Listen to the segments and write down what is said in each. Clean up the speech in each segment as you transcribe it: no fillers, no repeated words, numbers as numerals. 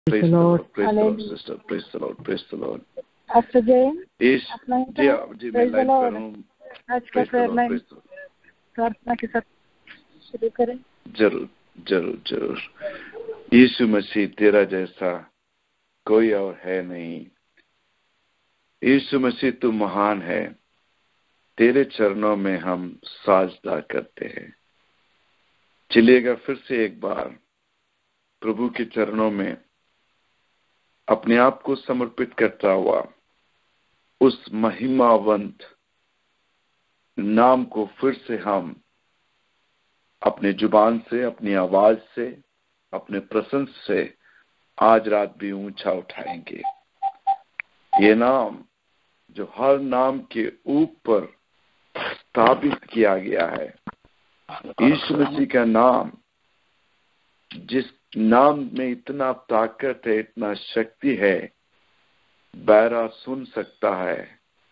Praise the Lord, sister. Praise the Lord, praise the Lord. Pastor Jain, जी मैं line पर हूँ। आज का प्रेयर लाइन प्रार्थना के साथ शुरू करें। जरूर जरूर जरूर। यीशु मसीह तेरा जैसा कोई और है नहीं। यीशु मसीह तू महान है। तेरे चरणों में हम साजदा करते हैं। चलिएगा फिर से एक बार प्रभु के चरणों में अपने आप को समर्पित करता हुआ उस महिमावंत नाम को फिर से हम अपने जुबान से, अपनी आवाज से, अपने प्रशंसा से आज रात भी ऊंचा उठाएंगे। ये नाम जो हर नाम के ऊपर स्थापित किया गया है, यीशु मसीह का नाम, जिस नाम में इतना ताकत है, इतना शक्ति है, बहरा सुन सकता है,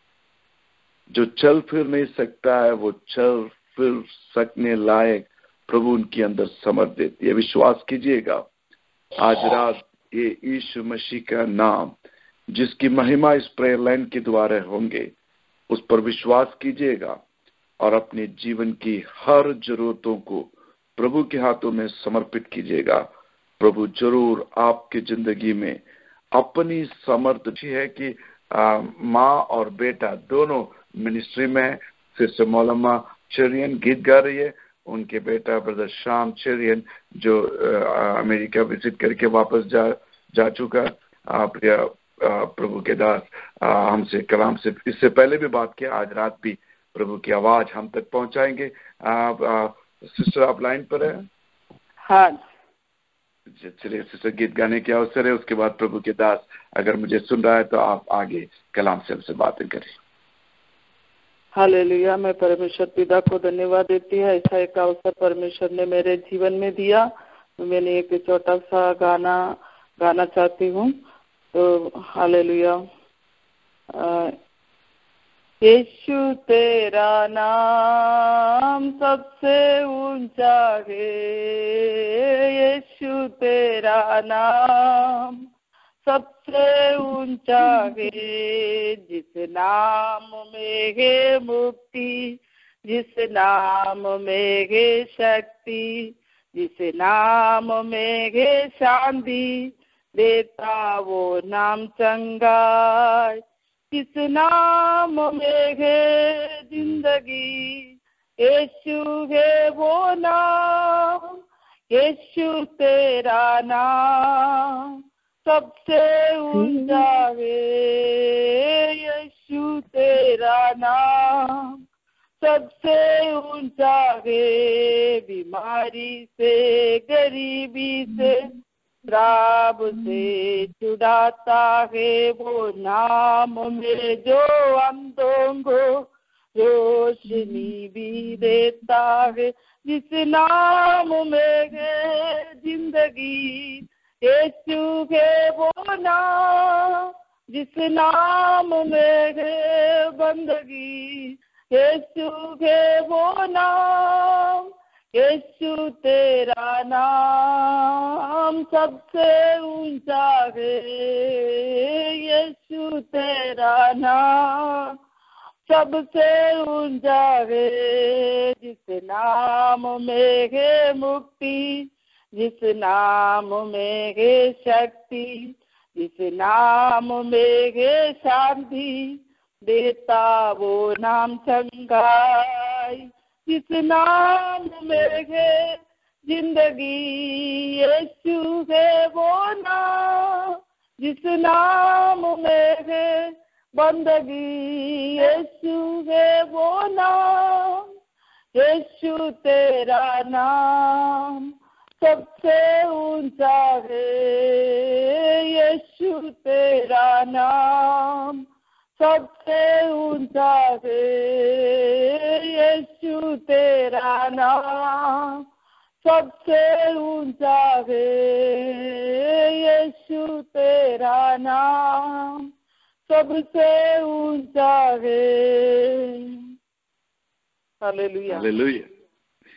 जो चल फिर नहीं सकता है वो चल फिर सकने लायक प्रभु उनके अंदर समर्थ देती है। विश्वास कीजिएगा आज रात ये यीशु मसीह का नाम, जिसकी महिमा इस प्रेयर लाइन के द्वारा होंगे, उस पर विश्वास कीजिएगा और अपने जीवन की हर जरूरतों को प्रभु के हाथों में समर्पित कीजिएगा। प्रभु जरूर आपकी जिंदगी में अपनी समर्थ है कि माँ और बेटा दोनों मिनिस्ट्री में। सिस्टर मौलमा चेरियन गीत गा रही है, उनके बेटा ब्रदर श्याम चेरियन जो अमेरिका विजिट करके वापस जा चुका। प्रभु के दास हमसे कलाम से इससे पहले भी बात किया। आज रात भी प्रभु की आवाज हम तक पहुंचाएंगे। सिस्टर आप लाइन पर है? हाँ। चलिए सिस्टर, गीत गाने के अवसर है, उसके बाद प्रभु के दास अगर मुझे सुन रहा है तो आप आगे कलाम से हमसे बातें करें। हालेलुया। मैं परमेश्वर पिता को धन्यवाद देती है, ऐसा एक अवसर परमेश्वर ने मेरे जीवन में दिया। तो मैंने एक छोटा सा गाना चाहती हूँ। तो हालेलुया। यीशु तेरा नाम सबसे ऊंचा है, यीशु तेरा नाम सबसे ऊंचा है। जिस नाम में है मुक्ति, जिस नाम में है शक्ति, जिस नाम में है शांति, देता वो नाम चंगा। जिस नाम में है जिंदगी, यीशु है वो नाम। यीशु तेरा नाम सबसे ऊंचा है, यीशु तेरा नाम सबसे ऊंचा है। बीमारी से, गरीबी से, श्राप से छुड़ाता है वो नाम में, जो अंधों को रोशनी भी देता है। जिस नाम में है जिंदगी, यीशु है वो नाम। जिस नाम में है बंदगी, यीशु है वो नाम। यीशु तेरा नाम सबसे ऊंचा है, यीशु तेरा नाम सबसे ऊंचा है। जिस नाम में है मुक्ति, जिस नाम में है शक्ति, जिस नाम में है शांति, देता वो नाम चंगाई। जिस नाम में है जिंदगी, यीशु है वो नाम। जिस नाम में है बंदगी, यीशु है वो नाम। यीशु तेरा नाम सबसे ऊंचा है, यीशु तेरा नाम सबसे ऊंचा है। यीशु तेरा नाम सबसे ऊंचा है, यीशु तेरा नाम सबसे ऊंचा है। Hallelujah hallelujah.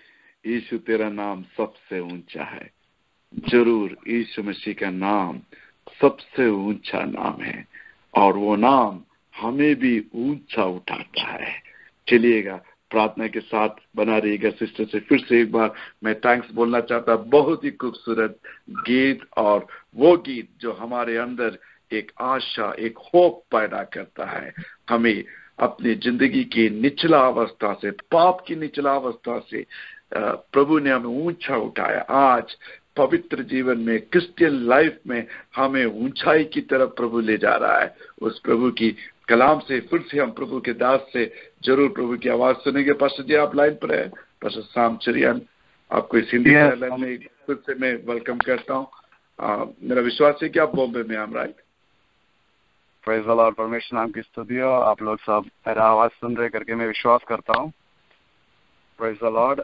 यीशु तेरा नाम सबसे ऊंचा है। जरूर यीशु मसीह का नाम सबसे ऊंचा नाम है और वो नाम हमें भी ऊंचा उठाता है। चलिएगा, प्रार्थना के साथ बना रहिएगा। सिस्टर से फिर से एक बार मैं थैंक्स बोलना चाहता। बहुत ही खूबसूरत गीत, और वो गीत जो हमारे अंदर एक आशा, एक होप पैदा करता है। हमें अपनी जिंदगी की निचला अवस्था से, पाप की निचला अवस्था से प्रभु ने हमें ऊंचा उठाया। आज पवित्र जीवन में, क्रिश्चियन लाइफ में हमें ऊंचाई की तरफ प्रभु ले जा रहा है। उस प्रभु की कलाम से फिर से हम प्रभु के दास से जरूर प्रभु की आवाज सुनेंगे। पास्टर जी, आप लाइन पर है। पास्टर साम चरियान, आपको इस हिंदी लाइन में फिर से मैं वेलकम करता हूँ। मेरा विश्वास है कि आप बॉम्बे में हम राइट। Praise the Lord. परमेश्वर नाम की स्तुति हो। आप लोग सब मेरा आवाज सुन रहे करके मैं विश्वास करता हूँ। Praise the Lord.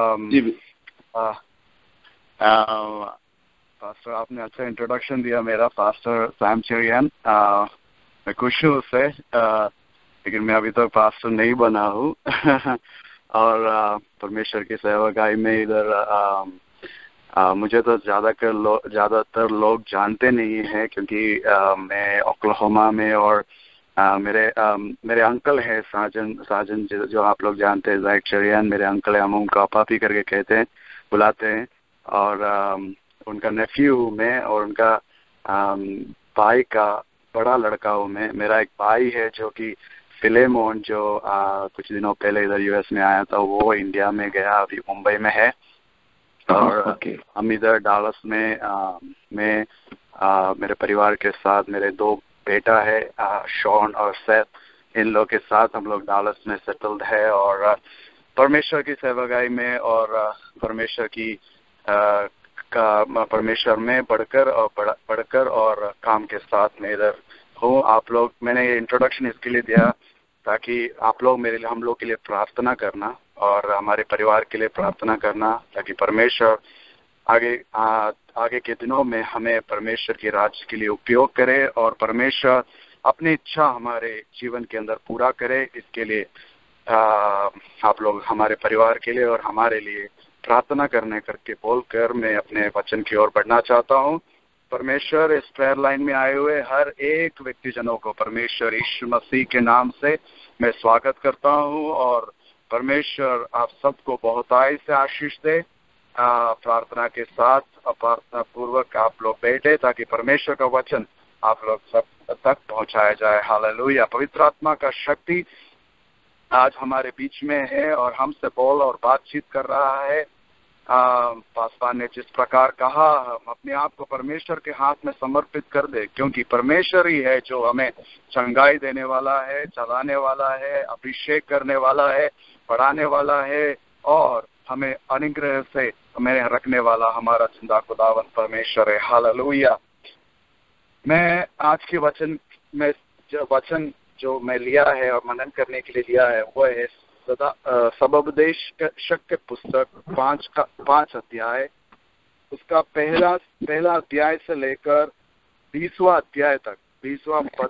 पास्टर, आपने अच्छा इंट्रोडक्शन दिया मेरा। पास्टर सैम चेरियन, मैं खुश हूँ उससे, लेकिन मैं अभी तक पास्टर नहीं बना हूँ। और परमेश्वर की सेवकाई में इधर मुझे तो ज़्यादातर लोग जानते नहीं हैं, क्योंकि मैं ओक्लाहोमा में, और मेरे अंकल है साजन जो आप लोग जानते हैं, ज़ैक चेरियन, मेरे अंकल है। हम उनका पापी करके कहते हैं, बुलाते हैं। और उनका नेफ्यू में, और उनका भाई का बड़ा लड़का हूँ मैं। मेरा एक भाई है जो कि फिलेमोन, जो कुछ दिनों पहले इधर यूएस में आया था, वो इंडिया में गया, अभी मुंबई में है। और हम इधर डालस में मैं मेरे परिवार के साथ, मेरे 2 बेटा है, शॉन और सेथ, इन लोग के साथ हम लोग डालस में सेटल्ड है। और परमेश्वर की सेवकाई में और परमेश्वर में बढ़कर और काम के साथ में इधर हूँ। आप लोग, मैंने ये इंट्रोडक्शन इसके लिए दिया ताकि आप लोग हम लोग के लिए प्रार्थना करना, और हमारे परिवार के लिए प्रार्थना करना, ताकि परमेश्वर आगे के दिनों में हमें परमेश्वर के राज्य के लिए उपयोग करे, और परमेश्वर अपनी इच्छा हमारे जीवन के अंदर पूरा करे। इसके लिए आप लोग हमारे परिवार के लिए और हमारे लिए प्रार्थना करने करके बोलकर मैं अपने वचन की ओर बढ़ना चाहता हूँ। परमेश्वर, इस प्रेयर लाइन में आए हुए हर एक व्यक्ति जनों को परमेश्वर यीशु मसीह के नाम से मैं स्वागत करता हूँ, और परमेश्वर आप सबको बहुतायत से आशीष दे। प्रार्थना के साथ, प्रार्थना पूर्वक आप लोग बैठे ताकि परमेश्वर का वचन आप लोग सब तक पहुंचाया जाए। हालेलुया। पवित्र आत्मा का शक्ति आज हमारे बीच में है और हमसे बोल और बातचीत कर रहा है। पासवान ने जिस प्रकार कहा, हम अपने आप को परमेश्वर के हाथ में समर्पित कर दे, क्योंकि परमेश्वर ही है जो हमें चंगाई देने वाला है, चलाने वाला है, अभिषेक करने वाला है, बढ़ाने वाला है, और हमें अनुग्रह से हमें रखने वाला हमारा जिंदा खुदावन परमेश्वर है। हालेलुया। मैं आज के वचन जो मैं लिया है और मनन करने के लिए लिया है, वो है सबोपदेश के पुस्तक 5 अध्याय, उसका पहला अध्याय से लेकर 20वां अध्याय तक, 20वां पद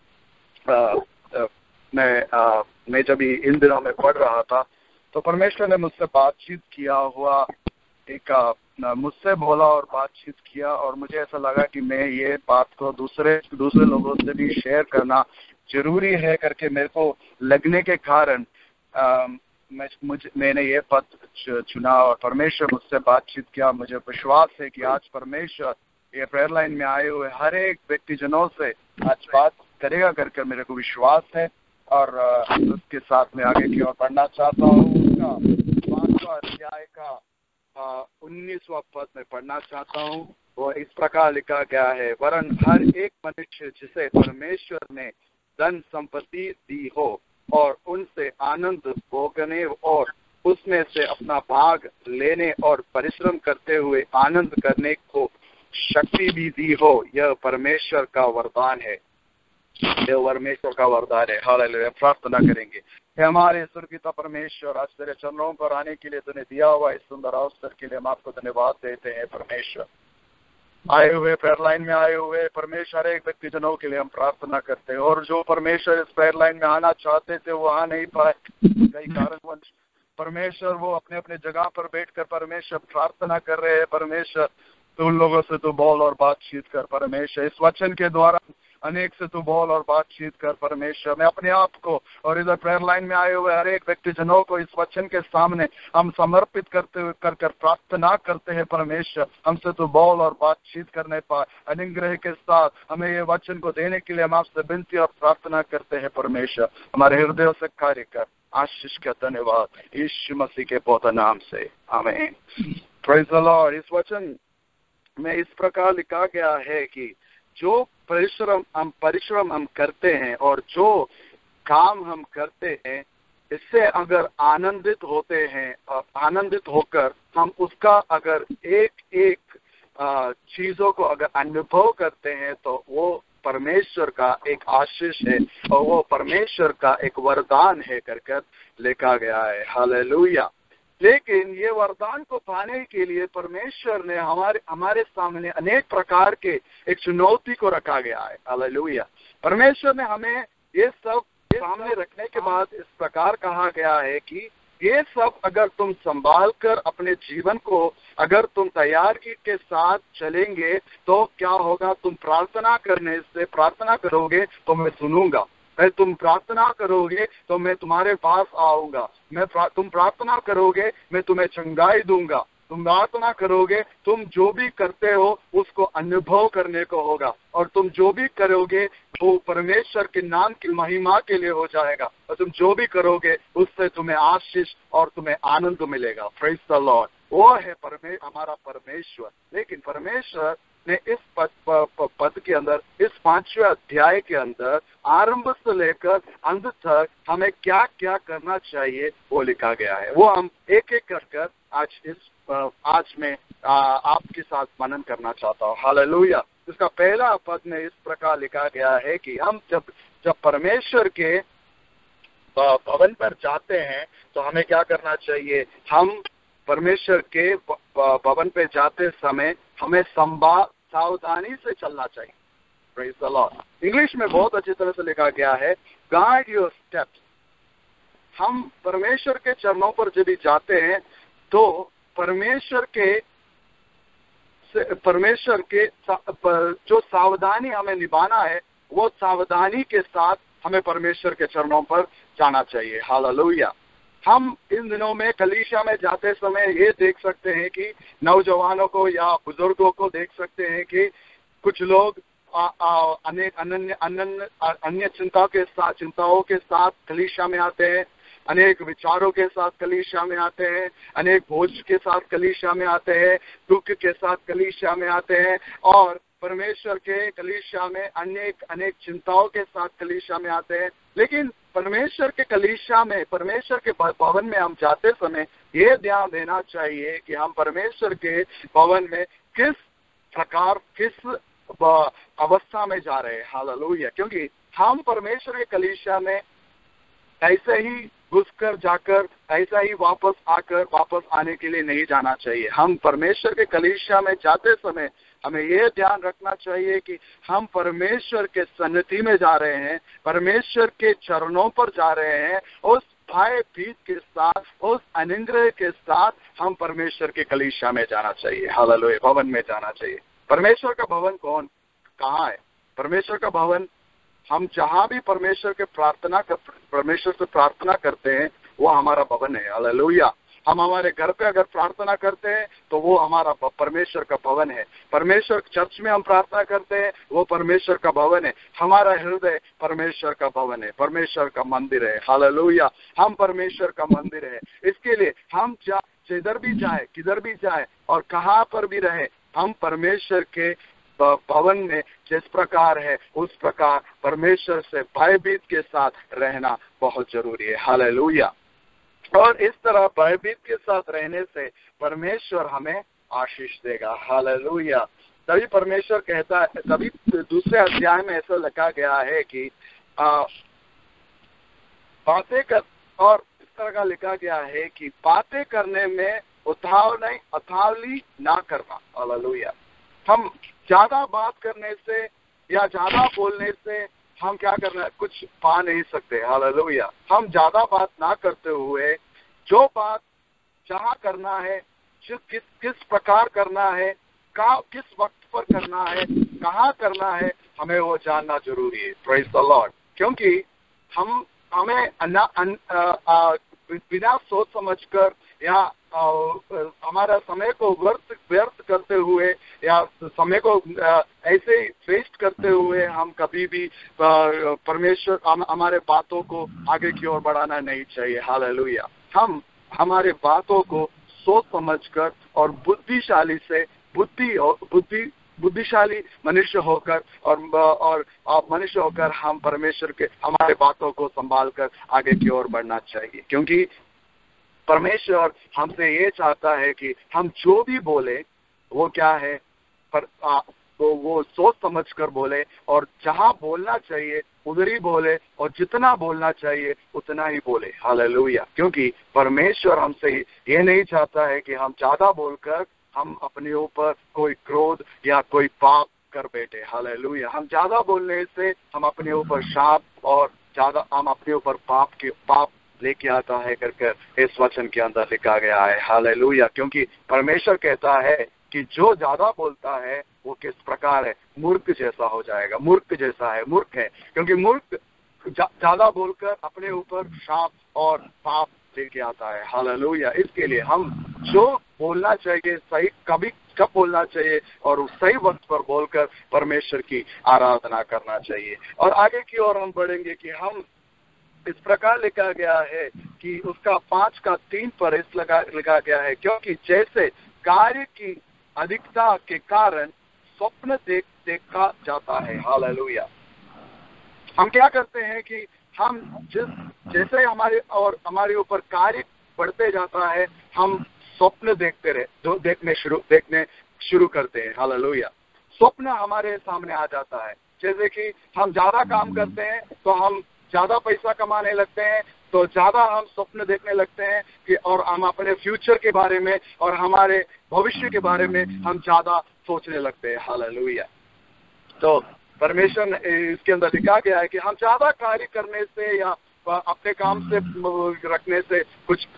तक मैं जब इन दिनों में पढ़ रहा था तो परमेश्वर ने मुझसे बातचीत किया हुआ, मुझसे बोला और बातचीत किया, और मुझे ऐसा लगा कि मैं ये बात को दूसरे लोगों से भी शेयर करना जरूरी है करके मेरे को लगने के कारण मैंने ये पद चुना और परमेश्वर मुझसे बातचीत किया। मुझे विश्वास है कि आज परमेश्वर ये प्रेयर लाइन में आए हुए हर एक व्यक्ति जनों से आज बात करेगा करके मेरे को विश्वास है, और उसके साथ में आगे की ओर बढ़ना चाहता हूँ। उसका 5वां अध्याय का 19वां पद में पढ़ना चाहता हूँ। वो इस प्रकार लिखा गया है, वरन हर एक मनुष्य जिसे परमेश्वर ने धन संपत्ति दी हो और उनसे आनंद भोगने और उसमें से अपना भाग लेने और परिश्रम करते हुए आनंद करने को शक्ति भी दी हो, यह परमेश्वर का वरदान है। यह परमेश्वर का वरदान है। हालेलुया। प्रार्थना करेंगे। हे हमारे स्वर्गीय परमेश्वर, आज तेरे चरणों पर आने के लिए तूने दिया हुआ इस सुंदर अवसर के लिए हम आपको धन्यवाद देते हैं। परमेश्वर, आए हुए प्रेयर लाइन में आए हुए परमेश्वर एक व्यक्ति जनों के लिए हम प्रार्थना करते हैं, और जो परमेश्वर इस प्रेयर लाइन में आना चाहते थे वो आ नहीं पाए कई कारणवश। परमेश्वर वो अपने अपने जगह पर बैठकर परमेश्वर प्रार्थना कर रहे हैं। परमेश्वर तो उन लोगों से तू बोल और बातचीत कर परमेश्वर। इस वचन के द्वारा अनेक से तू बोल और बातचीत कर परमेश्वर। मैं अपने आप को और इधर प्रेयर लाइन में आए हुए हर एक व्यक्ति जनों को इस वचन के सामने हम समर्पित करते हुए कर प्रार्थना करते हैं परमेश्वर, हमसे तू बोल और बातचीत करने पाए। अनुग्रह के साथ हमें ये वचन को देने के लिए हम आपसे विनती और प्रार्थना करते हैं परमेश्वर। हमारे हृदय से कार्य कर, आशीष का धन्यवाद यीशु मसीह के पवित्र नाम से, आमीन। Praise the lord. इस वचन में इस प्रकार लिखा गया है कि जो परिश्रम हम करते हैं और जो काम हम करते हैं, इससे अगर आनंदित होते हैं और आनंदित होकर हम उसका अगर एक एक चीजों को अगर अनुभव करते हैं, तो वो परमेश्वर का एक आशीष है और वो परमेश्वर का एक वरदान है कर लिखा गया है। हालेलुया। लेकिन ये वरदान को पाने के लिए परमेश्वर ने हमारे सामने अनेक प्रकार के एक चुनौती को रखा गया है। हालेलुया। परमेश्वर ने हमें ये सब सामने रखने के बाद इस प्रकार कहा गया है कि ये सब अगर तुम संभाल कर अपने जीवन को अगर तुम तैयारी के साथ चलेंगे तो क्या होगा, तुम प्रार्थना करोगे तो मैं सुनूंगा, तुम प्रार्थना करोगे तो मैं तुम्हारे पास आऊंगा, तुम प्रार्थना करोगे मैं तुम्हें चंगाई दूंगा, तुम प्रार्थना करोगे, तुम जो भी करते हो उसको अनुभव करने को होगा, और तुम जो भी करोगे वो परमेश्वर के नाम की महिमा के लिए हो जाएगा, और तुम जो भी करोगे उससे तुम्हें आशीष और तुम्हें आनंद मिलेगा। Praise the lord. वो है हमारा परमेश्वर। लेकिन परमेश्वर ने इस पद के अंदर, इस 5वें अध्याय के अंदर आरंभ से लेकर अंत तक हमें क्या क्या करना चाहिए वो लिखा गया है। वो हम एक एक कर आज मैं आपके साथ मनन करना चाहता हूँ। हालेलुया। इसका पहला पद में इस प्रकार लिखा गया है कि हम जब परमेश्वर के भवन पर जाते हैं तो हमें क्या करना चाहिए। हम परमेश्वर के भवन पे जाते समय हमें सावधानी से चलना चाहिए। Praise the Lord. इंग्लिश में बहुत अच्छी तरह से लिखा गया है, गार्ड योर स्टेप्स। हम परमेश्वर के चरणों पर जब भी जाते हैं तो परमेश्वर के जो सावधानी हमें निभाना है, वो सावधानी के साथ हमें परमेश्वर के चरणों पर जाना चाहिए। हालेलुया। हम इन दिनों में कलीसिया में जाते समय ये देख सकते हैं कि नौजवानों को या बुजुर्गों को देख सकते हैं कि कुछ लोग अन्य चिंताओं के साथ कलीसिया में आते हैं, अनेक विचारों के साथ कलीसिया में आते हैं, अनेक बोझ के साथ कलीसिया में आते हैं, दुख के साथ कलीसिया में आते हैं, और परमेश्वर के कलीसिया में अनेक चिंताओं के साथ कलीसिया में आते हैं। लेकिन परमेश्वर के कलीसिया में, परमेश्वर के भवन में हम जाते समय ये ध्यान देना चाहिए कि हम परमेश्वर के भवन में किस प्रकार, किस अवस्था में जा रहे हैं। हालेलुया। क्योंकि हम परमेश्वर के कलीसिया में ऐसे ही घुसकर जाकर ऐसा ही वापस आने के लिए नहीं जाना चाहिए। हम परमेश्वर के कलीसिया में जाते समय हमें यह ध्यान रखना चाहिए कि हम परमेश्वर के सन्निधि में जा रहे हैं, परमेश्वर के चरणों पर जा रहे हैं, उस भय भीत के साथ, उस अनुग्रह के साथ हम परमेश्वर के कलीसिया में जाना चाहिए। हालेलुया। भवन में जाना चाहिए। परमेश्वर का भवन कहाँ है? परमेश्वर का भवन हम जहाँ भी परमेश्वर से प्रार्थना करते हैं वो हमारा भवन है। हालेलुया। हम हमारे घर पे अगर प्रार्थना करते हैं तो वो हमारा परमेश्वर का भवन है। परमेश्वर चर्च में हम प्रार्थना करते हैं, वो परमेश्वर का भवन है। हमारा हृदय परमेश्वर का भवन है, परमेश्वर का मंदिर है। हालेलुया। हम परमेश्वर का मंदिर है। इसके लिए हम जिधर भी जाए, किधर भी जाए और कहाँ पर भी रहे, हम परमेश्वर के भवन में जिस प्रकार है उस प्रकार परमेश्वर से भयभीत के साथ रहना बहुत जरूरी है। हालेलुया। और इस तरह भयभीत के साथ रहने से परमेश्वर हमें आशीष देगा। हालेलुया। तभी परमेश्वर कहता है, तभी दूसरे अध्याय में ऐसा लिखा गया है कि बातें कर, और इस तरह का लिखा गया है कि बातें करने में उतावली ना करना। हालेलुया। हम ज्यादा बात करने से या ज्यादा बोलने से हम क्या करना है, कुछ पा नहीं सकते। हालेलुया। हम ज्यादा बात ना करते हुए जो बात जहाँ करना है, किस प्रकार करना है, किस वक्त पर करना है, कहाँ करना है, हमें वो जानना जरूरी है। Praise the lord. क्योंकि हमें बिना सोच समझकर या हमारा समय को व्यर्थ करते हुए या समय को ऐसे ही वेस्ट करते हुए हम कभी भी परमेश्वर हमारे बातों को आगे की ओर बढ़ाना नहीं चाहिए। हालेलुया। हम हमारे बातों को सोच समझकर और बुद्धिशाली से बुद्धिशाली मनुष्य होकर और मनुष्य होकर हम परमेश्वर के हमारे बातों को संभाल कर आगे की ओर बढ़ना चाहिए। क्योंकि परमेश्वर हमसे ये चाहता है कि हम जो भी बोले वो क्या है, तो वो सोच समझ कर बोले और जहाँ बोलना चाहिए उधर ही बोले और जितना बोलना चाहिए उतना ही बोले। हालेलुया। क्योंकि परमेश्वर हमसे ये नहीं चाहता है कि हम ज्यादा बोलकर हम अपने ऊपर कोई क्रोध या कोई पाप कर बैठे। हालेलुया। हम ज्यादा बोलने से हम अपने ऊपर शाप और ज्यादा हम अपने ऊपर पाप लेके आता है कर इस वचन के अंदर लिखा गया है। हालेलुया। क्योंकि परमेश्वर कहता है कि जो ज्यादा बोलता है वो किस प्रकार है, मूर्ख जैसा हो जाएगा। मूर्ख जैसा है, मूर्ख है। क्योंकि मूर्ख ज्यादा बोलकर अपने ऊपर शाप और पाप लेके आता है। हालेलुया। इसके लिए हम जो बोलना चाहिए सही कब बोलना चाहिए और उस सही वक्त पर बोलकर परमेश्वर की आराधना करना चाहिए। और आगे की ओर हम बढ़ेंगे कि हम इस प्रकार लिखा गया है कि उसका 5:3 पर इस लिखा गया है, क्योंकि जैसे कार्य की अधिकता के कारण स्वप्न देखा जाता है। हालेलुया। हम क्या करते हैं कि हम जैसे हमारे ऊपर कार्य बढ़ते जाता है हम स्वप्न देखने शुरू करते हैं। हालेलुया। स्वप्न हमारे सामने आ जाता है। जैसे कि हम ज्यादा काम करते हैं तो हम ज्यादा पैसा कमाने लगते हैं, तो ज्यादा हम स्वप्न देखने लगते हैं कि और हम अपने फ्यूचर के बारे में और हमारे भविष्य के बारे में हम ज्यादा सोचने लगते हैं। हालेलुया। तो परमेश्वर इसके अंदर लिखा गया है कि हम ज्यादा कार्य करने से या अपने काम से रखने से कुछ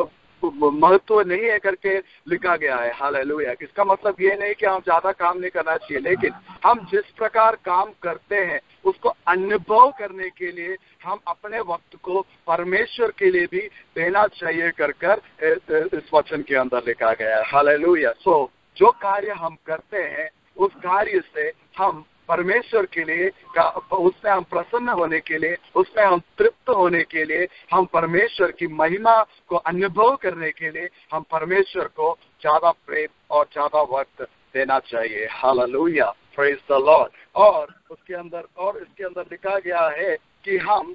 महत्व नहीं है करके लिखा गया है। हालेलुया। इसका मतलब ये नहीं कि हम ज्यादा काम नहीं करना चाहिए, लेकिन हम जिस प्रकार काम करते हैं उसको अनुभव करने के लिए हम अपने वक्त को परमेश्वर के लिए भी देना चाहिए कर इस वचन के अंदर लिखा गया है। हालेलुया। सो जो कार्य हम करते हैं उस कार्य से हम परमेश्वर के लिए उसमें हम प्रसन्न होने के लिए, उसमें हम तृप्त होने के लिए, हम परमेश्वर की महिमा को अनुभव करने के लिए हम परमेश्वर को ज्यादा प्रेम और ज्यादा वक्त देना चाहिए। हालेलुया। Praise the lord. और इसके अंदर लिखा गया है कि हम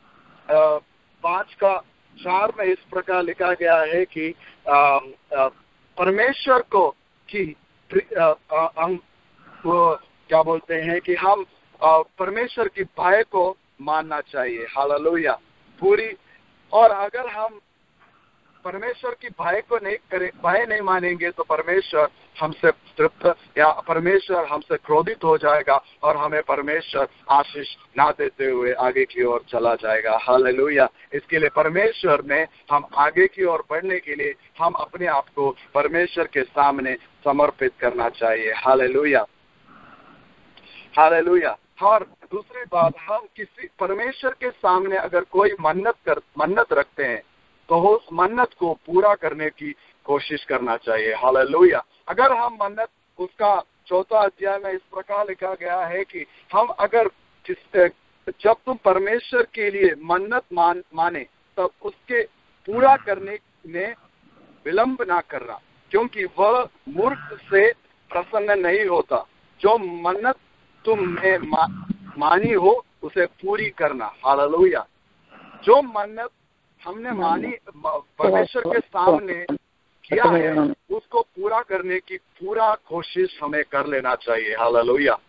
5:4 में इस प्रकार लिखा गया है कि परमेश्वर को कि हम क्या बोलते हैं कि हम परमेश्वर की भय को मानना चाहिए। हालेलुया। पूरी। और अगर हम परमेश्वर की भय नहीं मानेंगे तो परमेश्वर हमसे तृप्त या परमेश्वर हमसे क्रोधित हो जाएगा और हमें परमेश्वर आशीष ना देते हुए आगे की ओर चला जाएगा। हालेलुया। इसके लिए परमेश्वर में हम आगे की ओर बढ़ने के लिए हम अपने आप को परमेश्वर के सामने समर्पित करना चाहिए। हालेलुया। हालेलुया। और दूसरी बात, हम किसी परमेश्वर के सामने अगर कोई मन्नत रखते हैं तो उस मन्नत को पूरा करने की कोशिश करना चाहिए। हालेलुया। अगर हम मन्नत, उसका 4 अध्याय में इस प्रकार लिखा गया है कि हम अगर जब तुम परमेश्वर के लिए मन्नत माने तब उसके पूरा करने में विलंब ना करना, क्योंकि वह मूर्ख से प्रसन्न नहीं होता। जो मन्नत तुमने मानी हो उसे पूरी करना। हालेलुया। जो मन्नत हमने मानी परमेश्वर के सामने किया है उसको पूरा करने की पूरा कोशिश हमें कर लेना चाहिए। हालेलुया।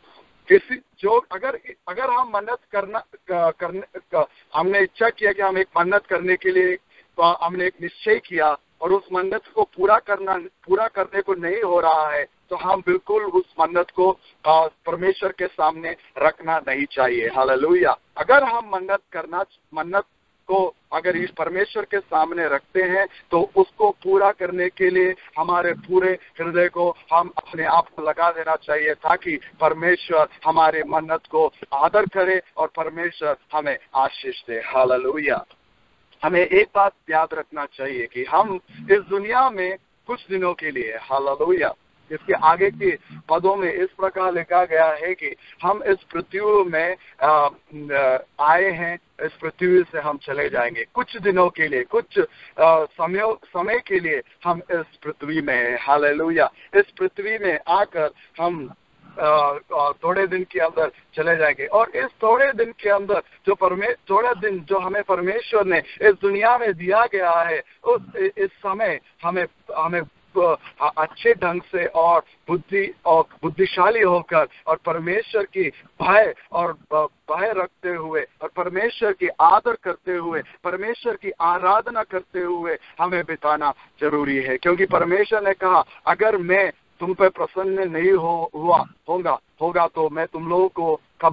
अगर हम मन्नत हमने इच्छा किया कि हम एक मन्नत करने के लिए हमने एक निश्चय किया और उस मन्नत को पूरा करने को नहीं हो रहा है तो हम बिल्कुल उस मन्नत को परमेश्वर के सामने रखना नहीं चाहिए। हालेलुया। अगर हम मन्नत को अगर इस परमेश्वर के सामने रखते हैं तो उसको पूरा करने के लिए हमारे पूरे हृदय को हम अपने आप को लगा देना चाहिए, ताकि परमेश्वर हमारे मन्नत को आदर करे और परमेश्वर हमें आशीष दे। हालेलुया। हमें एक बात याद रखना चाहिए कि हम इस दुनिया में कुछ दिनों के लिए, हालेलुया, इसके आगे के पदों में इस प्रकार लिखा गया है कि हम इस पृथ्वी में आए हैं, इस पृथ्वी से हम चले जाएंगे। कुछ दिनों के लिए, कुछ समय के लिए हम इस पृथ्वी में हैं। हालेलुया। इस पृथ्वी में आकर हम थोड़े दिन के अंदर चले जाएंगे, और इस थोड़े दिन के अंदर थोड़ा दिन जो हमें परमेश्वर ने इस दुनिया में दिया गया है, इस समय हमें अच्छे ढंग से और बुद्धिशाली होकर और परमेश्वर की भय रखते हुए और परमेश्वर की आदर करते हुए, परमेश्वर की आराधना करते हुए हमें बिताना जरूरी है। क्योंकि परमेश्वर ने कहा, अगर मैं तुम पे प्रसन्न नहीं होगा तो मैं तुम लोगों को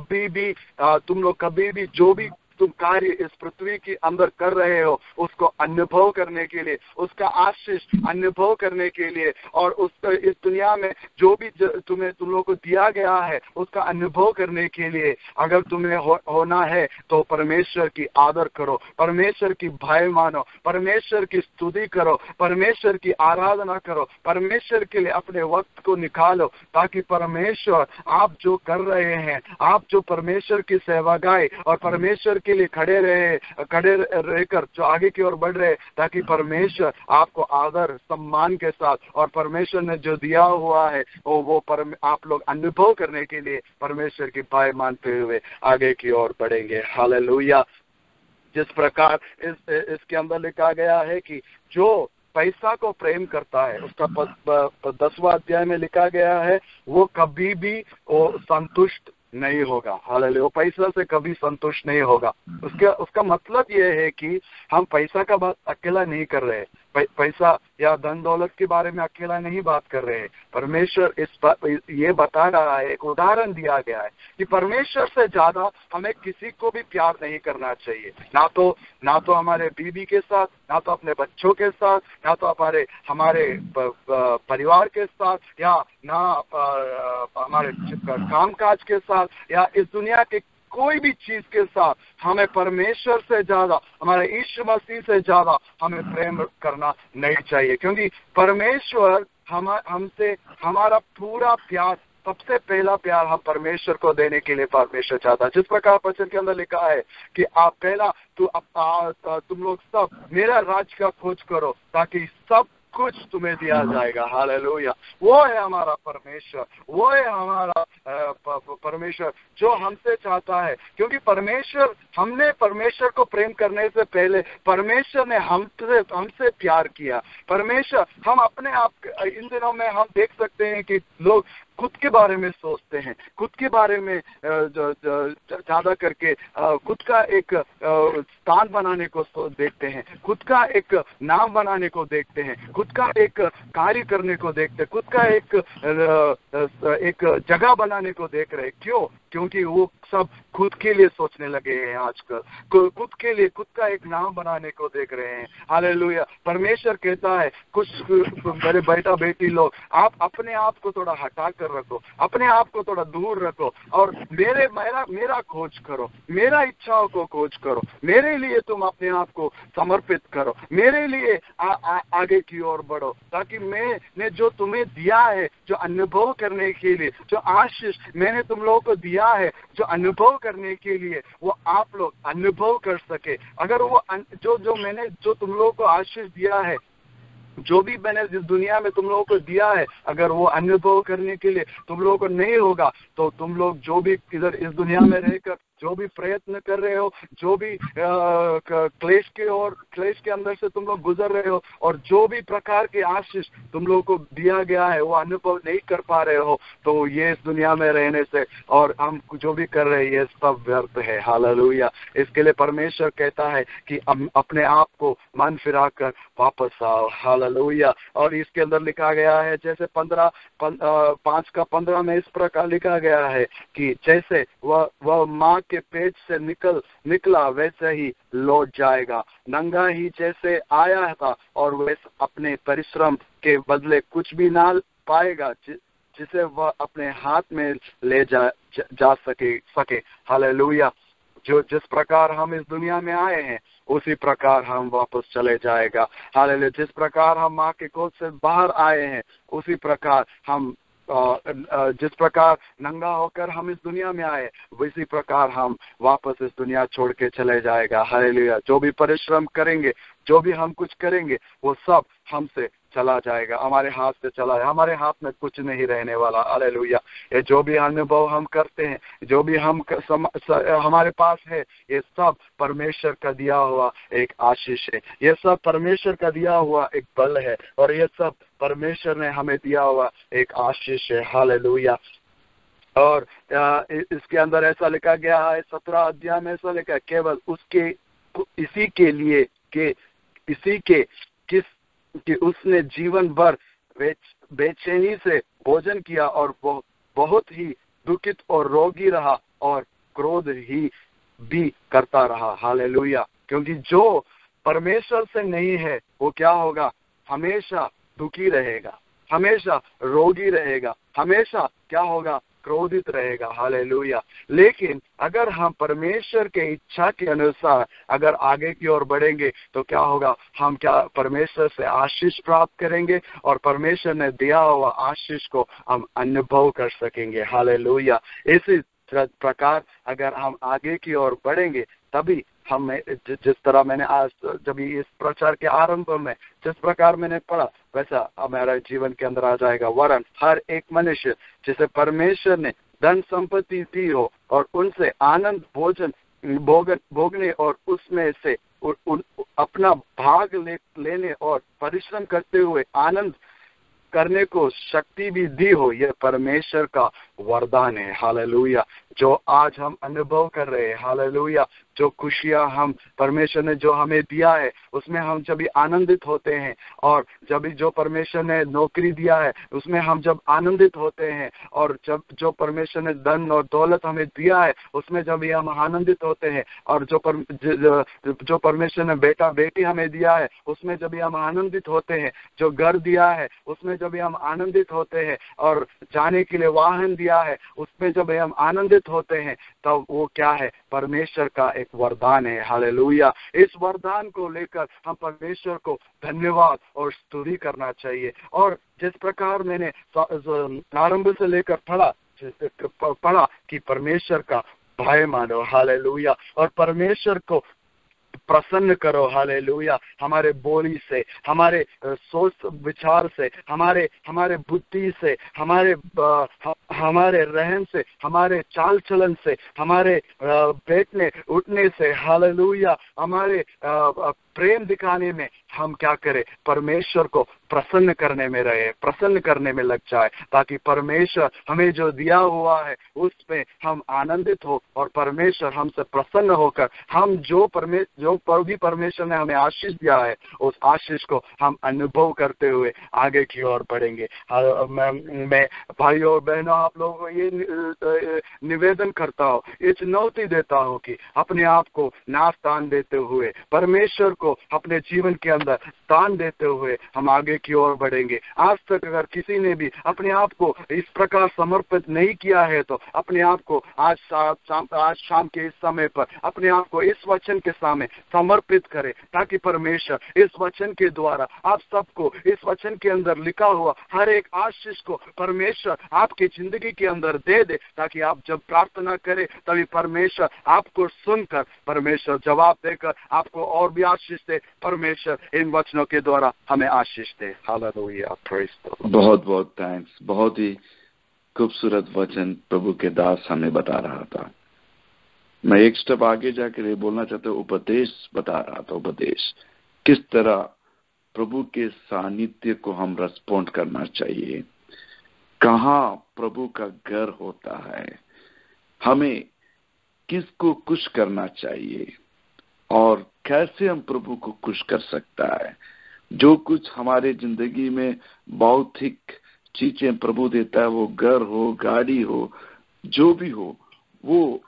कभी भी जो भी तुम कार्य इस पृथ्वी के अंदर कर रहे हो उसको अनुभव करने के लिए, उसका आशीष अनुभव करने के लिए, और उसका इस दुनिया में जो भी तुम लोगों को दिया गया है उसका अनुभव करने के लिए अगर तुम्हें होना है तो परमेश्वर की आदर करो, परमेश्वर की भय मानो, परमेश्वर की स्तुति करो, परमेश्वर की आराधना करो, परमेश्वर के लिए अपने वक्त को निकालो, ताकि परमेश्वर आप जो कर रहे हैं, आप जो परमेश्वर की सेवागाई और परमेश्वर के लिए खड़े रहकर जो आगे की ओर बढ़ रहे, ताकि परमेश्वर आपको आदर सम्मान के साथ और परमेश्वर ने जो दिया हुआ है वो आप लोग अनुभव करने के लिए परमेश्वर की भय मानते हुए आगे की ओर बढ़ेंगे। हालेलुया। जिस प्रकार इसके अंदर लिखा गया है कि जो पैसा को प्रेम करता है, उसका 10वां अध्याय में लिखा गया है, वो कभी भी संतुष्ट नहीं होगा। हालेलुया। पैसा से कभी संतुष्ट नहीं होगा। उसका मतलब ये है कि हम पैसा का बात अकेला नहीं कर रहे, पैसा या धन दौलत के बारे में अकेला नहीं बात कर रहे हैं। परमेश्वर ये बता रहा है, एक उदाहरण दिया गया है कि परमेश्वर से ज्यादा हमें किसी को भी प्यार नहीं करना चाहिए, ना तो हमारे बीवी के साथ, ना तो अपने बच्चों के साथ, ना तो हमारे परिवार के साथ, या ना हमारे कामकाज के साथ, या इस दुनिया के कोई भी चीज के साथ हमें परमेश्वर से ज्यादा, हमारे यीशु मसीह से ज्यादा हमें प्रेम करना नहीं चाहिए। क्योंकि परमेश्वर हमसे हमारा पूरा प्यार, सबसे पहला प्यार हम परमेश्वर को देने के लिए परमेश्वर चाहता है। जिस प्रकार वचन के अंदर लिखा है कि आप पहला तुम लोग सब मेरा राज का खोज करो, ताकि सब कुछ तुम्हें दिया जाएगा। हालेलुया। वो है हमारा परमेश्वर, वो है हमारा परमेश्वर जो हमसे चाहता है। क्योंकि हमने परमेश्वर को प्रेम करने से पहले परमेश्वर ने हमसे प्यार किया। परमेश्वर, हम अपने आप, इन दिनों में हम देख सकते हैं कि लोग खुद के बारे में सोचते हैं, खुद के बारे में ज्यादा करके खुद का एक स्थान बनाने को देखते हैं, खुद का एक नाम बनाने को देखते हैं, खुद का एक कार्य करने को देखते हैं, खुद का एक जगह बनाने को देख रहे हैं। क्यों? क्योंकि वो सब खुद के लिए सोचने लगे हैं आजकल, खुद के लिए खुद का एक नाम बनाने को देख रहे हैं। हालेलुया। परमेश्वर कहता है, कुछ मेरे बेटा बेटी लोग, आप अपने आप को थोड़ा हटा कर रखो, अपने आप को थोड़ा दूर रखो और मेरा खोज करो, मेरा इच्छाओं को खोज करो, मेरे लिए तुम अपने आप को समर्पित करो, मेरे लिए आगे की ओर बढ़ो, ताकि मैंने जो तुम्हें दिया है, जो अनुभव करने के लिए, जो आशीष मैंने तुम लोगों को दिया है, जो अनुभव करने के लिए, वो आप लोग अनुभव कर सके। अगर वो मैंने जो तुम लोगों को आशीष दिया है, जो भी मैंने इस दुनिया में तुम लोगों को दिया है, अगर वो अनुभव करने के लिए तुम लोगों को नहीं होगा, तो तुम लोग जो भी इधर इस दुनिया में रहकर जो भी प्रयत्न कर रहे हो, जो भी क्लेश के अंदर से तुम लोग गुजर रहे हो, और जो भी प्रकार के आशीष तुम लोगों को दिया गया है वो अनुभव नहीं कर पा रहे हो, तो ये इस दुनिया में रहने से और हम जो भी कर रहे हैं ये सब व्यर्थ है। हालेलुया। इसके लिए परमेश्वर कहता है कि अपने आप को मन फिरा कर वापस आओ। हालेलुया। और इसके अंदर लिखा गया है, जैसे 5:15 में इस प्रकार लिखा गया है कि जैसे वह माँ के पेट से निकला वैसे ही लौट जाएगा, नंगा ही जैसे आया था और वैसे अपने परिश्रम के बदले कुछ भी ना पाएगा जिसे वह अपने हाथ में ले जा सके। हालेलुया। जो जिस प्रकार हम इस दुनिया में आए हैं उसी प्रकार हम वापस चले जाएगा। हालेलुया। जिस प्रकार हम माँ के गोद से बाहर आए हैं उसी प्रकार हम जिस प्रकार नंगा होकर हम इस दुनिया में आए उसी प्रकार हम वापस इस दुनिया छोड़ के चले जाएगा। हालेलुया। जो भी परिश्रम करेंगे, जो भी हम कुछ करेंगे, वो सब हमसे चला जाएगा, हमारे हाथ से चला जाएगा, हमारे हाथ में कुछ नहीं रहने वाला। हालेलुया। ये जो भी अनुभव हम करते हैं, जो भी हमारे पास है, ये सब परमेश्वर का दिया हुआ एक आशीष है, ये सब परमेश्वर का दिया हुआ एक बल है और ये सब परमेश्वर ने हमें दिया हुआ एक आशीष है। हालेलुया। और इसके अंदर ऐसा लिखा गया है, 17 अध्याय में ऐसा लिखा है, केवल उसके इसी के लिए कि उसने जीवन भर बेचैनी से भोजन किया और बहुत ही दुखित और रोगी रहा और क्रोध ही भी करता रहा। हालेलुया। क्योंकि जो परमेश्वर से नहीं है वो क्या होगा, हमेशा दुखी रहेगा, हमेशा रोगी रहेगा, हमेशा क्या होगा, क्रोधित रहेगा। हालेलुया। लेकिन अगर हम परमेश्वर के इच्छा के अनुसार अगर आगे की ओर बढ़ेंगे तो क्या होगा, हम क्या परमेश्वर से आशीष प्राप्त करेंगे और परमेश्वर ने दिया हुआ आशीष को हम अनुभव कर सकेंगे। हालेलुया। इसी प्रकार अगर हम आगे की ओर बढ़ेंगे तभी हम जिस तरह मैंने आज जब इस प्रचार के आरंभ में जिस प्रकार मैंने पढ़ा वैसा हमारा जीवन के अंदर आ जाएगा। वरन हर एक मनुष्य जिसे परमेश्वर ने धन संपत्ति दी हो और उनसे आनंद भोगने और उसमें से अपना भाग लेने और परिश्रम करते हुए आनंद करने को शक्ति भी दी हो, यह परमेश्वर का वरदान है। हालेलुया। जो आज हम अनुभव कर रहे हैं, हालेलुया, जो खुशियां हम परमेश्वर ने जो हमें दिया है उसमें हम जब भी आनंदित होते हैं और जब भी जो परमेश्वर ने नौकरी दिया है उसमें हम जब आनंदित होते हैं और जब जो परमेश्वर ने धन और दौलत हमें दिया है उसमें जब भी हम आनंदित होते हैं और जो परमेश्वर ने बेटा बेटी हमें दिया है उसमें जब भी हम आनंदित होते हैं, जो घर दिया है उसमें जब भी हम आनंदित होते हैं और जाने के लिए वाहन दिया है उसमें जब हम आनंदित होते हैं तब वो क्या है, परमेश्वर का एक वरदान है। हालेलुया। इस वरदान को लेकर हम परमेश्वर को धन्यवाद और स्तुति करना चाहिए। और जिस प्रकार मैंने आरंभ से लेकर पढ़ा कि परमेश्वर का भय मानो। हालेलुया। और परमेश्वर को प्रसन्न करो। हालेलुया। हमारे बोली से, हमारे सोच विचार से, हमारे बुद्धि से, हमारे रहन से, हमारे चाल चलन से, हमारे बैठने उठने से, हालेलुया, हमारे प्रेम दिखाने में हम क्या करें, परमेश्वर को प्रसन्न करने में रहे, प्रसन्न करने में लग जाए, ताकि परमेश्वर हमें जो दिया हुआ है उसमें हम आनंदित हो और परमेश्वर हमसे प्रसन्न होकर हम जो भी परमेश्वर ने हमें आशीष दिया है उस आशीष को हम अनुभव करते हुए आगे की ओर बढ़ेंगे। मैं भाइयों और बहनों आप लोगों को ये निवेदन करता हूँ, ये चुनौती देता हूँ कि अपने आप को ना स्थान देते हुए परमेश्वर को अपने जीवन के अंदर स्थान देते हुए हम आगे की ओर बढ़ेंगे। आज तक अगर किसी ने भी अपने आप को इस प्रकार समर्पित नहीं किया है तो अपने आप को आज शाम के इस समय पर अपने आप को इस वचन के सामने समर्पित करें, ताकि परमेश्वर इस वचन के द्वारा आप सबको इस वचन के अंदर लिखा हुआ हर एक आशीष को परमेश्वर आपकी जिंदगी के अंदर दे दे, ताकि आप जब प्रार्थना करें तभी परमेश्वर आपको सुनकर परमेश्वर जवाब देकर आपको और भी आशीष दे। परमेश्वर इन वचनों के द्वारा हमें आशीष दे। हालेलुया। Praise the lord. बहुत बहुत थैंक्स। बहुत ही खूबसूरत वचन प्रभु के दास हमें बता रहा था। मैं एक स्टेप आगे जाकर ये बोलना चाहता हूँ, उपदेश बता रहा था। उपदेश किस तरह प्रभु के सानिध्य को हम रेस्पॉन्ड करना चाहिए, कहाँ प्रभु का घर होता है, हमें किसको खुश करना चाहिए और कैसे हम प्रभु को खुश कर सकता है। जो कुछ हमारे जिंदगी में भौतिक चीजें प्रभु देता है, वो घर हो, गाड़ी हो, जो भी हो, वो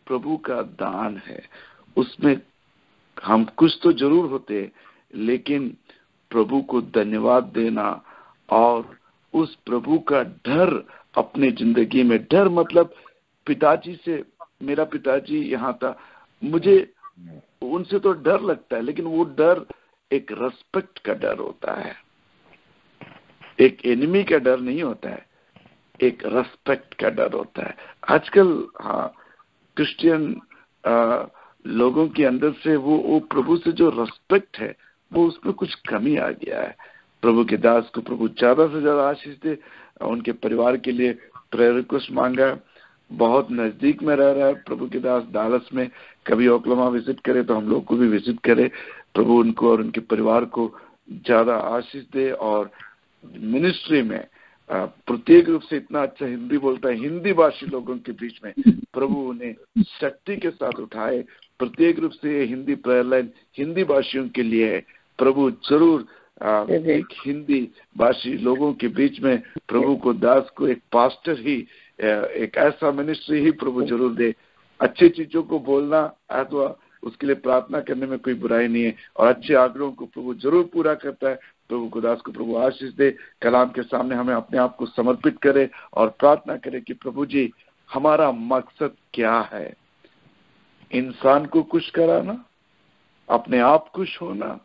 प्रभु का दान है, उसमें हम कुछ तो जरूर होते, लेकिन प्रभु को धन्यवाद देना और उस प्रभु का डर अपने जिंदगी में, डर मतलब पिताजी से, मेरा पिताजी यहाँ था, मुझे उनसे तो डर लगता है, लेकिन वो डर एक रेस्पेक्ट का डर होता है, एक एनिमी का डर नहीं होता है, एक रेस्पेक्ट का डर होता है। आजकल हाँ, क्रिश्चियन लोगों के अंदर से वो प्रभु से जो रेस्पेक्ट है, वो उसमें कुछ कमी आ गया है। प्रभु के दास को प्रभु ज्यादा से ज्यादा आशीष दे। उनके परिवार के लिए प्रेयर रिक्वेस्ट मांगा, बहुत नजदीक में रह रहा है प्रभु के दास डालस में, कभी ओक्लाहोमा विजिट करे तो हम लोग को भी विजिट करे। प्रभु उनको और उनके परिवार को ज्यादा आशीष दे, और मिनिस्ट्री में प्रत्येक रूप से इतना अच्छा हिंदी बोलता है, हिंदी भाषी लोगों के बीच में प्रभु उन्हें शक्ति के साथ उठाए। प्रत्येक रूप से ये हिंदी प्रेयर लाइन हिंदी भाषियों के लिए है। प्रभु जरूर एक हिंदी भाषी लोगों के बीच में प्रभु को दास को एक पास्टर ही, एक ऐसा मिनिस्ट्री ही प्रभु जरूर दे। अच्छी चीजों को बोलना अथवा उसके लिए प्रार्थना करने में कोई बुराई नहीं है, और अच्छे आग्रहों को प्रभु जरूर पूरा करता है। प्रभु को दास को प्रभु आशीष दे। कलाम के सामने हमें अपने आप को समर्पित करे और प्रार्थना करे कि प्रभु जी, हमारा मकसद क्या है? इंसान को खुश कराना, अपने आप खुश होना,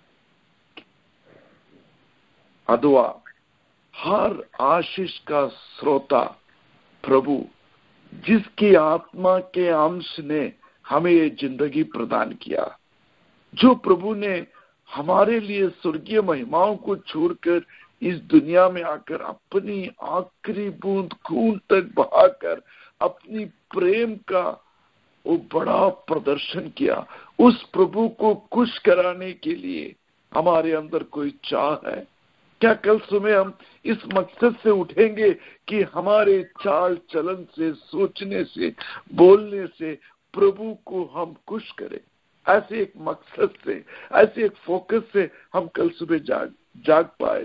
अथवा हर आशीष का श्रोता प्रभु, जिसकी आत्मा के अंश ने हमें ये जिंदगी प्रदान किया, जो प्रभु ने हमारे लिए स्वर्गीय महिमाओं को छोड़कर इस दुनिया में आकर अपनी आखिरी बूंद खून तक बहाकर अपनी प्रेम का वो बड़ा प्रदर्शन किया। उस प्रभु को खुश कराने के लिए हमारे अंदर कोई चाह है क्या? कल सुबह हम इस मकसद से उठेंगे कि हमारे चाल चलन से, सोचने से, बोलने से प्रभु को हम खुश करें। ऐसे एक मकसद से, ऐसे एक फोकस से हम कल सुबह जाग पाए।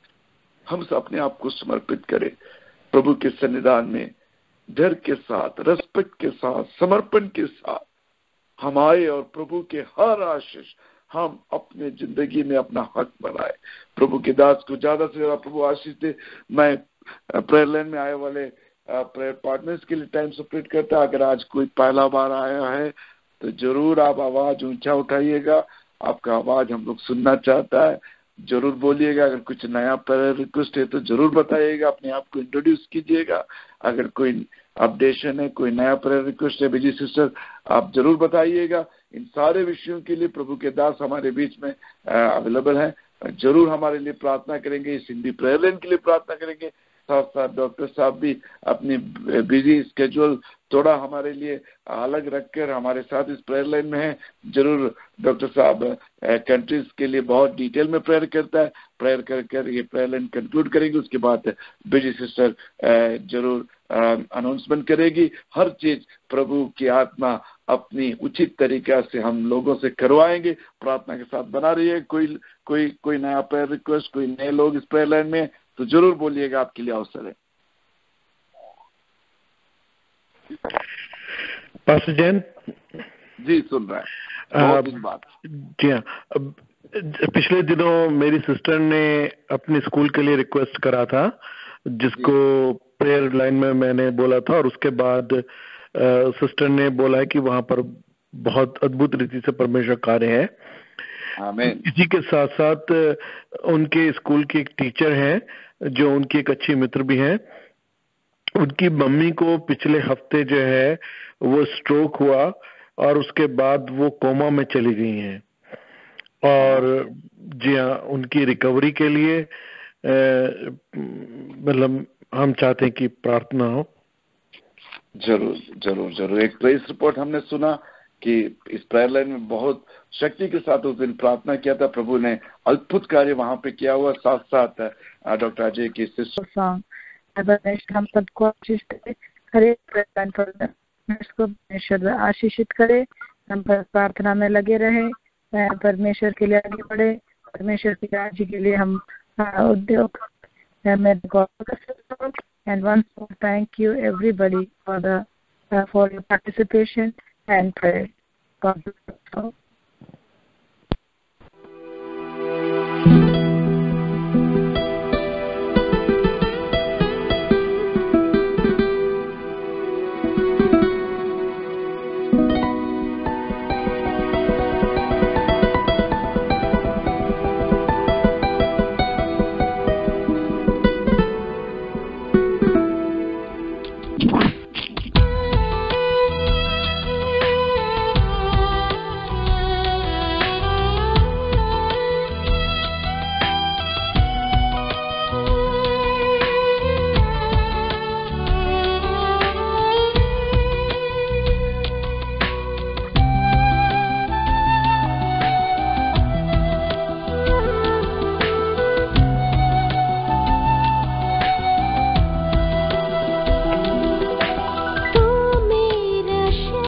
हम अपने आप को समर्पित करें प्रभु के सन्निधान में, डर के साथ, रेस्पेक्ट के साथ, समर्पण के साथ हम आए और प्रभु के हर आशीष हम अपने जिंदगी में अपना हक बनाए। प्रभु के दास को ज्यादा से ज्यादा प्रभु आशीष दे। मैं प्रेयर लाइन में आए वाले प्रेयर पार्टनर्स के लिए टाइम सेपरेट करता। अगर आज कोई पहला बार आया है तो जरूर आप आवाज ऊंचा उठाइएगा, आपका आवाज हम लोग सुनना चाहता है। जरूर बोलिएगा। अगर कुछ नया प्रेयर रिक्वेस्ट है तो जरूर बताइएगा, अपने आप को इंट्रोड्यूस कीजिएगा। अगर कोई अपडेशन है, कोई नया प्रेयर रिक्वेस्ट है बिजी सिस्टर, आप जरूर बताइएगा। इन सारे विषयों के लिए प्रभु के दास हमारे बीच में अवेलेबल है। जरूर हमारे लिए प्रार्थना करेंगे, इस हिंदी प्रेयर लाइन के लिए प्रार्थना करेंगे। साथ साथ डॉक्टर साहब भी अपनी बिजी स्केड्यूल थोड़ा हमारे लिए अलग रखकर हमारे साथ इस प्रेयर लाइन में है। जरूर डॉक्टर साहब कंट्रीज के लिए बहुत डिटेल में प्रेयर करता है। प्रेयर कर ये प्रेयर लाइन कंक्लूड करेंगे, उसके बाद बिजी सिस्टर जरूर अनाउंसमेंट करेगी। हर चीज प्रभु की आत्मा अपनी उचित तरीका से हम लोगों से करवाएंगे। प्रार्थना के साथ बना रहिए। कोई नया प्रेयर रिक्वेस्ट, कोई नए लोग इस प्रेयर लाइन में तो जरूर बोलिएगा, आपके लिए अवसर है। पास्टर जैन जी सुन रहा है, बहुत दिन बाद। जी हाँ, पिछले दिनों मेरी सिस्टर ने अपने स्कूल के लिए रिक्वेस्ट करा था, जिसको प्रेयर लाइन में मैंने बोला था, और उसके बाद सिस्टर ने बोला है कि वहां पर बहुत अद्भुत रीति से परमेश्वर कार्य है। आमीन। इसी के साथ साथ उनके स्कूल की एक टीचर हैं जो उनकी एक अच्छी मित्र भी हैं। उनकी मम्मी को पिछले हफ्ते जो है वो स्ट्रोक हुआ और उसके बाद वो कोमा में चली गई हैं। और जी हाँ, उनकी रिकवरी के लिए मतलब हम चाहते हैं कि प्रार्थना हो। जरूर जरूर जरूर। एक प्रेस रिपोर्ट हमने सुना कि इस प्रेयर लाइन में बहुत शक्ति के साथ उस दिन प्रार्थना किया था, प्रभु ने अद्भुत कार्य वहां पे किया हुआ। साथ साथ डॉक्टर अजय की हम सबको आशीष करे, परमेश्वर आशीषित करे। हम प्रार्थना में लगे रहे, परमेश्वर के लिए आगे बढ़े, परमेश्वर के राज्य के लिए हम उद्योग। And once more, thank you everybody for the for your participation and prayer. God bless you.